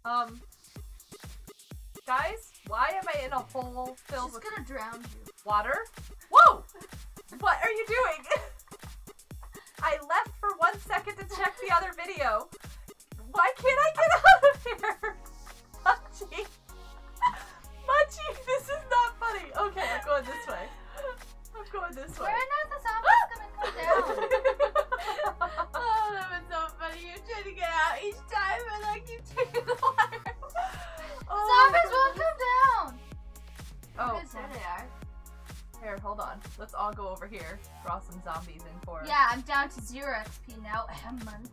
Guys, why am I in a hole filled with... She's gonna drown you. Water? Whoa! What are you doing? I left for 1 second to check the other video. Why can't I get out of here? Munchie. Munchie, this is not funny. Okay, I'm going this way. I'm going this way. Where are the zombies gonna come down? Oh, that was so funny. You're trying to get out each time and I keep taking the water. Zombies won't come down! Oh, Yes, there they are. here, hold on. Let's all go over here. Draw some zombies in for... Yeah, I'm down to 0 XP now. Munch.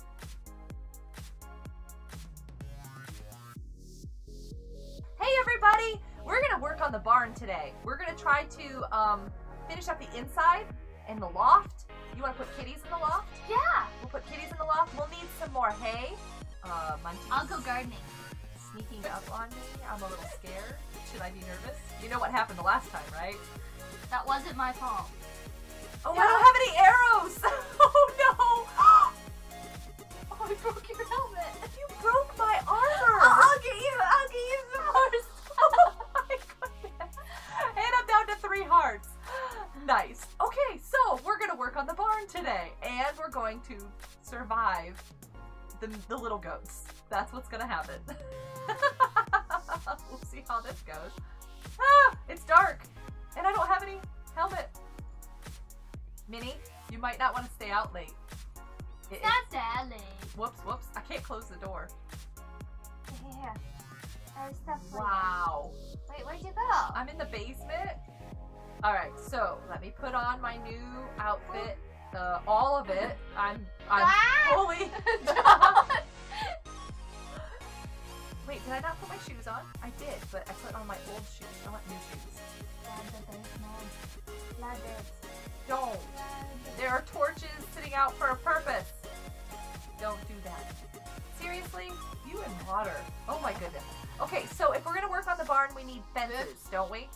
Hey everybody! We're gonna work on the barn today. We're gonna try to finish up the inside and the loft. You wanna put kitties in the loft? Yeah! We'll put kitties in the loft. We'll need some more hay. Munchie's I'll go gardening. sneaking up on me. I'm a little scared. Should I be nervous? You know what happened the last time, right? That wasn't my fault. Oh, I don't have any arrows! Oh no! Oh, I broke your helmet. You broke my armor! I'll get you some more. Oh my goodness! And I'm down to 3 hearts. Nice. Okay, so we're gonna work on the barn today, and we're going to survive the little goats. That's what's gonna happen. We'll see how this goes. Ah, it's dark, and I don't have any helmet. Minnie, you might not want to stay out late. It's not that late. Whoops, whoops. I can't close the door. Yeah. There's stuff for Wow. you. Wait, where'd you go? I'm in the basement. Alright, so let me put on my new outfit. All of it. I'm fully Wait, did I not put my shoes on? I did, but I put on my old shoes. I want new shoes. Don't. There are torches sitting out for a purpose. Don't do that. Seriously? You and water. Oh my goodness. Okay, so if we're gonna work on the barn, we need fences, don't we?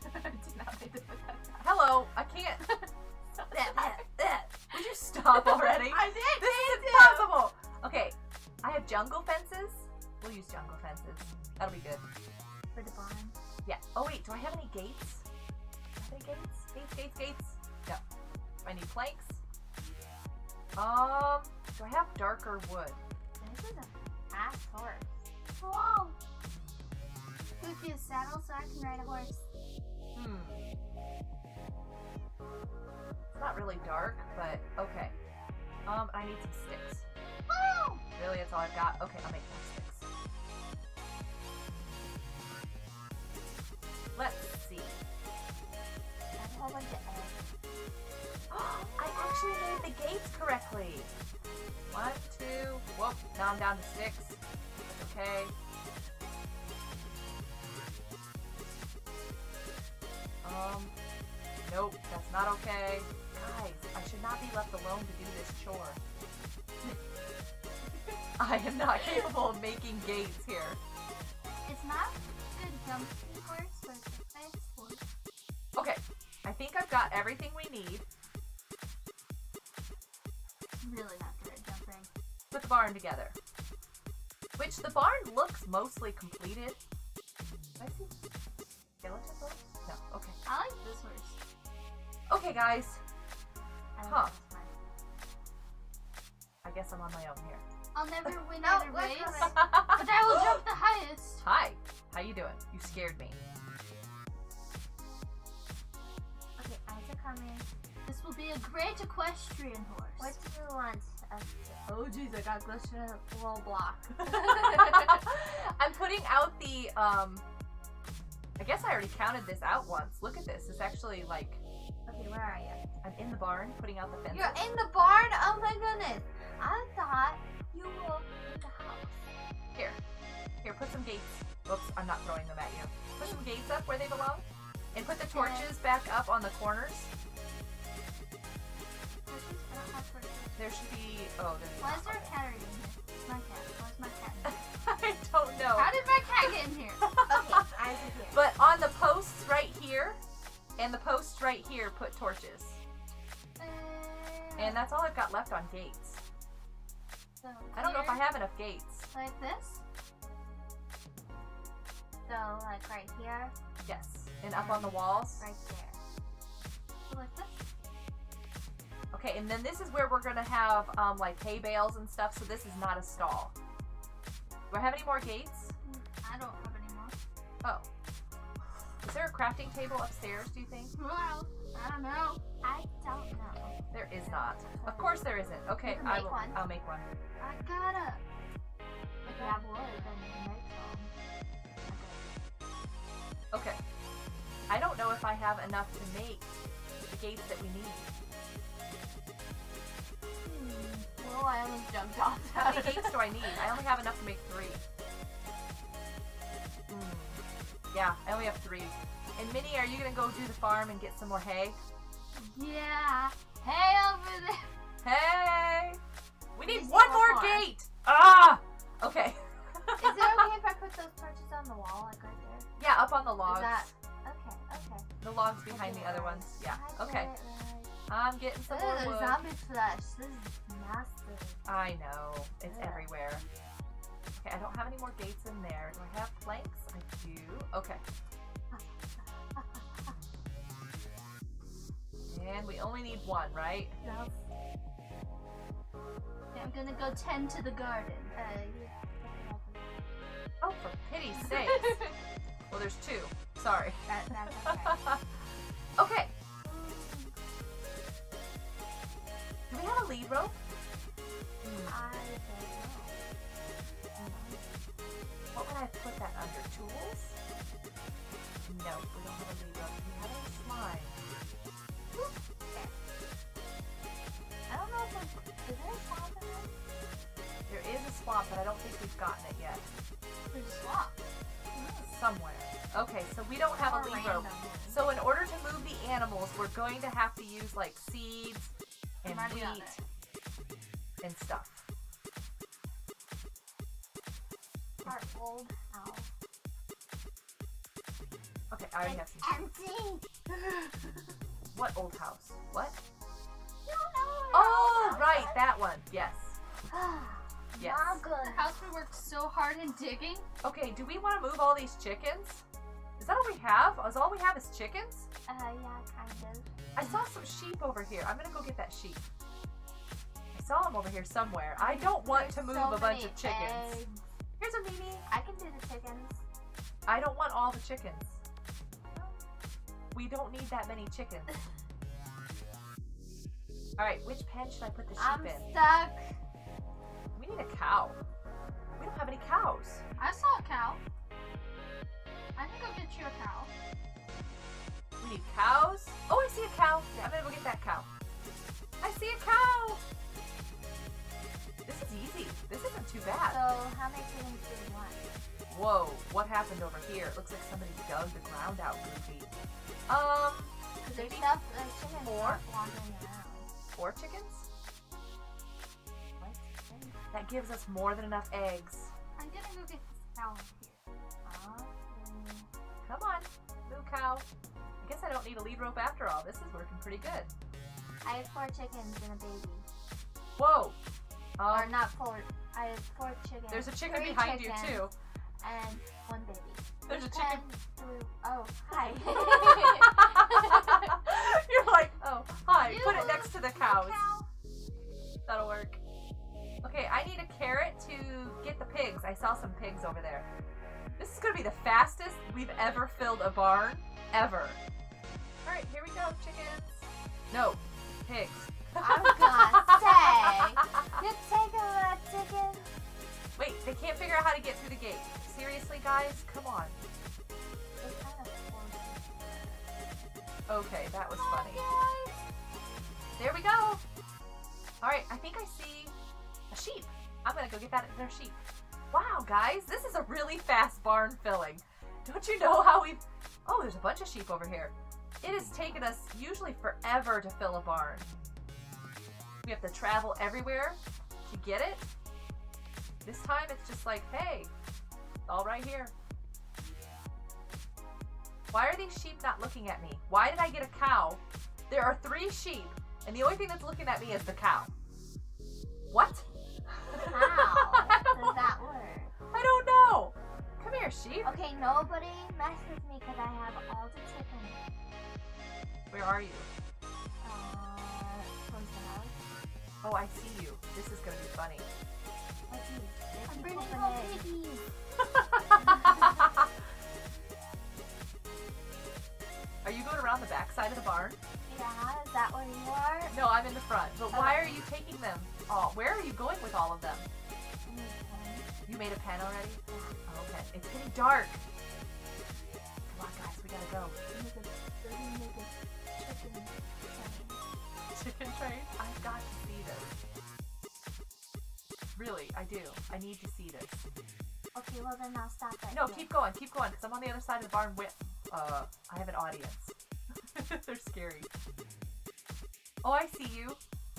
Hello, I can't. Would you stop already? I did. This is impossible. Okay, I have jungle fences. We'll use jungle fences. That'll be good. For the barn. Yeah. Oh wait, do I have any gates? Do I have any gates? Gates. No. I need planks. Do I have darker wood? This is a fast horse. Whoa! Give me a saddle so I can ride a horse. It's not really dark, but okay. I need some sticks. Woo! Really, that's all I've got? Okay, I'll make more sticks. Let's see. I have a whole bunch of eggs. I actually made the gates correctly. 1, 2, whoop, now I'm down to 6. Okay. Nope, that's not okay. Guys, I should not be left alone to do this chore. I am not capable of making gates here. It's not a good jumping horse, but it's a fast horse. Okay, I think I've got everything we need. Really not good at jumping. Put the barn together. Which the barn looks mostly completed. Do I see skeleton bones? No, okay. I like this horse. Okay, guys. I like Huh. this one. I guess I'm on my own here. I'll never win No, at a we're race, coming. but I will jump the highest. Hi. How you doing? You scared me. Okay, eyes are coming. This will be a great equestrian horse. What do you want? Oh jeez, I got glitched in a little block. I'm putting out the, I guess I already counted this out once. Look at this. It's actually like, Okay, where are you? I'm in the barn putting out the fence. You're in the barn? Oh my goodness. I thought you were in the house. Here, put some gates. Whoops, I'm not throwing them at you. Put some gates up where they belong. And put the torches back up on the corners. I don't have torches. There should be, oh, there's Why not. is there a cat already in here? It's my cat. Where's my cat in here? I don't know. How did my cat get in here? Okay, eyes are here. But on the posts right here, and the posts right here, put torches. And that's all I've got left on gates. So I don't know if I here, have enough gates. like this. like right here, Yes. And up on the walls. right there. So like this. Okay, and then this is where we're gonna have like hay bales and stuff, so this is not a stall. Do I have any more gates? I don't have any more. Oh. Is there a crafting table upstairs, do you think? Well, I don't know. I don't know. There is not. Of course there isn't. Okay, You can I make will. one. I'll make one. I gotta. If you have wood, then you can make some. Okay. I don't know if I have enough to make the gates that we need. Well, I almost jumped off. How many gates do I need? I only have enough to make 3. Yeah, I only have 3. And Minnie, are you gonna go do the farm and get some more hay? Yeah. Hey, over there. Hey! We need Just one one more more. gate! Ah! Okay. Is it okay if I put those torches on the wall, like right there? Yeah, up on the logs. Is that okay? Okay. The logs behind the other ones. Yeah, I okay. did it right. I'm getting some Ooh, more there's wood. zombie flesh. This is massive. I know. It's Yeah. everywhere. Okay, I don't have any more gates in there. Do I have planks? I do. Okay. And we only need 1, right? Yep. Okay, I'm gonna go tend to the garden. Oh, for pity's sake. Well, there's 2. Sorry. That's okay. Okay. Do we have a lead rope? I don't What would I put that under? Tools? No, we don't have a lead rope. We have a slime. I don't know if is there a swamp in there? There is a swamp, but I don't think we've gotten it yet. There's a swamp. Somewhere. Okay, so we don't have a lead rope. So in order to move the animals, we're going to have to use like seeds and I'm already on wheat it. and stuff. Our old house. Okay, I already have some. Empty. What old house? What? You don't know. Oh, right, that one. Yes. Yes. Not good. The house we worked so hard in digging. Okay, do we want to move all these chickens? Is that all we have? Is all we have is chickens? Yeah, kind of. I saw some sheep over here. I'm gonna go get that sheep. I saw them over here somewhere. I don't want to move a bunch of chickens. Eggs. Here's a Mimi. I can do the chickens. I don't want all the chickens. We don't need that many chickens. Alright, which pen should I put the sheep I'm in? stuck. We need a cow. We don't have any cows. I saw a cow. I can go get you a cow. We need cows. Oh, I see a cow. I'm gonna go get that cow. I see a cow. This is easy. This isn't too bad. So, how many chickens do you want? Whoa, what happened over here? It looks like somebody dug the ground out, Goofy. There's stuff, chickens 4? not wandering around. 4 chickens? That gives us more than enough eggs. I'm gonna go get this cow here. Come on, moo cow. I guess I don't need a lead rope after all. This is working pretty good. I have 4 chickens and a baby. Whoa. Or not 4. I have 4 chickens. There's a chicken 3 behind chickens you too. And 1 baby. There's a Which chicken. pen do- Oh, hi. You're like, oh, hi. You Put it next to the cows. Cow. That'll work. Okay, I need a carrot to get the pigs. I saw some pigs over there. This is gonna be the fastest we've ever filled a barn, ever. Alright, here we go, chickens. No, pigs. I was gonna say, you take a chicken. Wait, they can't figure out how to get through the gate. Seriously, guys? Come on. They kind of Okay, that was funny. Okay. There we go. Alright, I think I see a sheep. I'm gonna go get that their sheep. Wow, guys, this is a really fast barn filling. Don't you know how we've... Oh, there's a bunch of sheep over here. It has taken us usually forever to fill a barn. We have to travel everywhere to get it. This time it's just like, hey, it's all right here. Why are these sheep not looking at me? Why did I get a cow? There are 3 sheep, and the only thing that's looking at me is the cow. What? How does that work? I don't know. Come here, here, sheep. Okay, nobody mess with me because I have all the chickens. Where are you? Towards the house. Oh, I see you. This is gonna be funny. I'm bringing home piggies. Are you going around the back side of the barn? Yeah, is that where you are? No, I'm in the front. But why are you taking them? Oh, where are you going with all of them? You made a pen already? Oh, okay. It's getting dark. Come on, guys. We gotta go. Chicken train? I've got to see this. Really, I do. I need to see this. Okay, well then I'll stop right No, here. keep going, because I'm on the other side of the barn with, I have an audience. They're scary. Oh, I see you.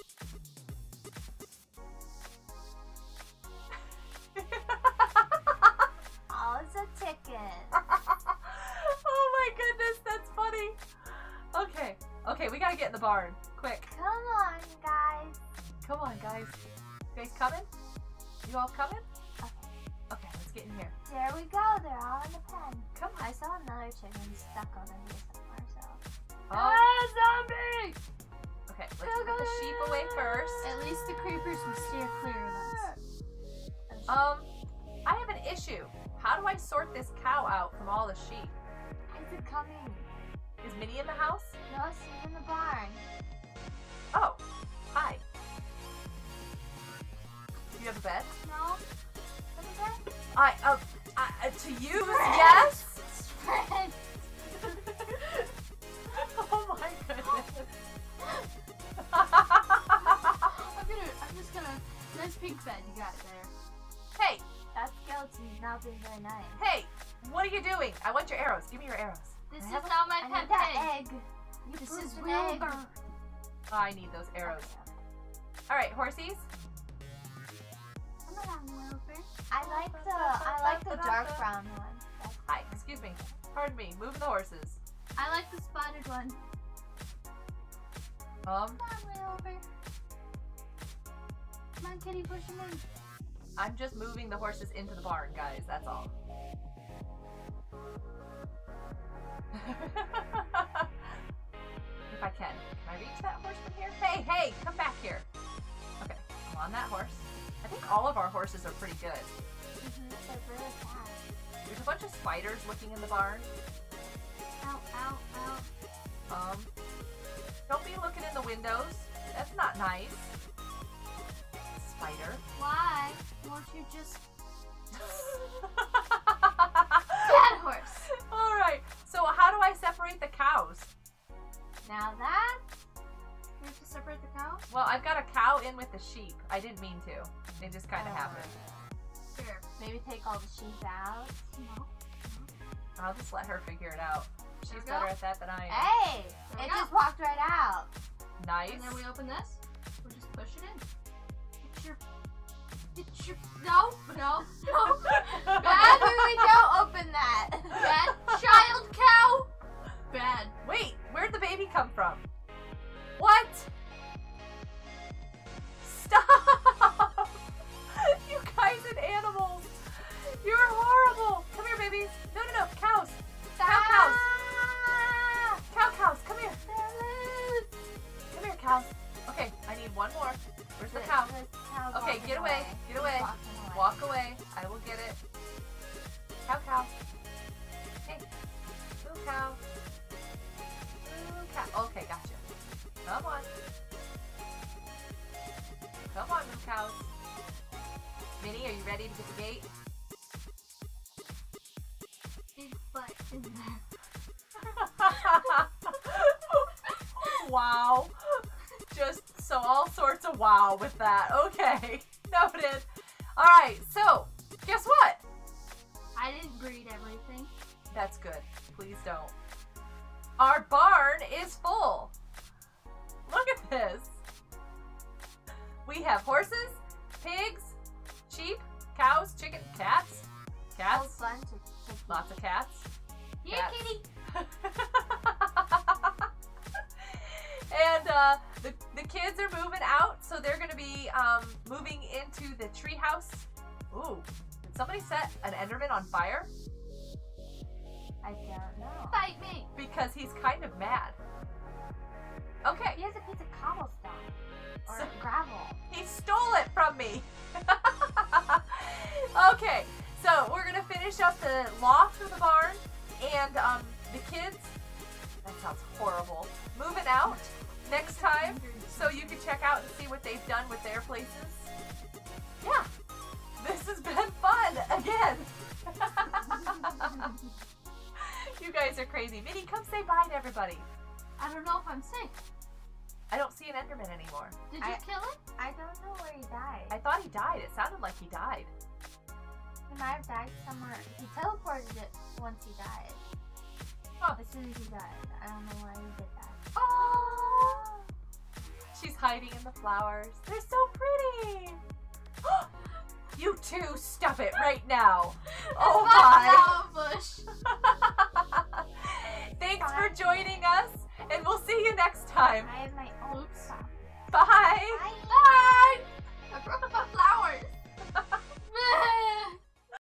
Oh, it's a chicken. Oh my goodness, that's funny. Okay, okay, we gotta get in the barn, quick. Come on, guys. Come on, guys. You guys coming? You all coming? Okay. Okay, let's get in here. There we go. They're all in the pen. Come on. I saw another chicken stuck over here somewhere, so. Zombie! Okay, let's put the sheep away first. At least the creepers will steer clear of us. I have an issue. How do I sort this cow out from all the sheep? Is it coming? Is Minnie in the house? No, she's in the barn. Oh, hi. Do you have a bed? No? What is that? To use, yes? Friend. Oh my goodness. I'm just gonna. Nice pink bed, you got it there. Hey, That's guilty. Not being very nice. hey, what are you doing? I want your arrows. Give me your arrows. This I is have not my I pet need that pig. egg. You This bruised is an Wilbur. egg. I need those arrows. All right, horsies. Come on, Wilbur. I like the dark brown one. That's Hi, excuse me. Pardon me. Moving the horses. I like the spotted one. Come on, Wilbur. Come on, kitty, push him in. I'm just moving the horses into the barn, guys. That's all. If I can. Can I reach that horse from here? Hey, hey, come back here. Okay, I'm on that horse. I think all of our horses are pretty good. they're really fast. There's a bunch of spiders looking in the barn. Ow, ow, ow. Don't be looking in the windows. That's not nice. Spider. Why won't you just... Bad horse. All right. So how do I separate the cows? Now that You have to separate the cow? Well, I've got a cow in with the sheep. I didn't mean to. It just kind of happened. Here. maybe take all the sheep out. No. I'll just let her figure it out. She's There we better go. at that than I am. Hey, There we it go. just walked right out. Nice. And then we open this. We'll just push it in. It's your... No, no, no. Bad when we don't open that. Bad child cow. Bad. Wait, where'd the baby come from? What? Stop! You guys and animals. You're horrible. Come here, babies. No, no, no. Cows. Cows. Cows. Come here. Come here, cows. Okay, I need one more. Where's the cow? Okay, get away. Get away. Walk away. I will get it. Cow. Hey. Moo cow. Moo cow. Okay, gotcha. Come on. Come on, moo cows. Minnie, are you ready to get the gate? Big butt in there. Wow. Just so all sorts of wow with that. Okay. Noted. Alright, so guess what? I didn't breed everything. That's good. Please don't. Our barn is full. Look at this. We have horses, pigs, sheep, cows, chicken, cats. Cats. Lots of cats. Yeah, Cats. kitty. And the kids are moving out, so they're gonna be moving into the treehouse. Ooh, did somebody set an Enderman on fire? I don't know. Fight me! Because he's kind of mad. Okay. He has a piece of cobblestone. Or So- gravel. He stole it from me. Okay, so we're gonna finish up the loft of the barn and the kids. That sounds horrible. Moving out next time, so you can check out and see what they've done with their places. Yeah, this has been fun again. You guys are crazy. Minnie, come say bye to everybody. I don't know if I'm safe. I don't see an Enderman anymore. Did you kill him? I don't know where he died. I thought he died. It sounded like he died. He might have died somewhere. He teleported it once he died. Huh. As soon as he died. I don't know why he did that. Oh! She's hiding in the flowers. They're so pretty. You two, stop it right now. Oh my. Flower bush. Thanks for joining us, and we'll see you next time. I have my own Oops. spot. Bye. Bye. Bye!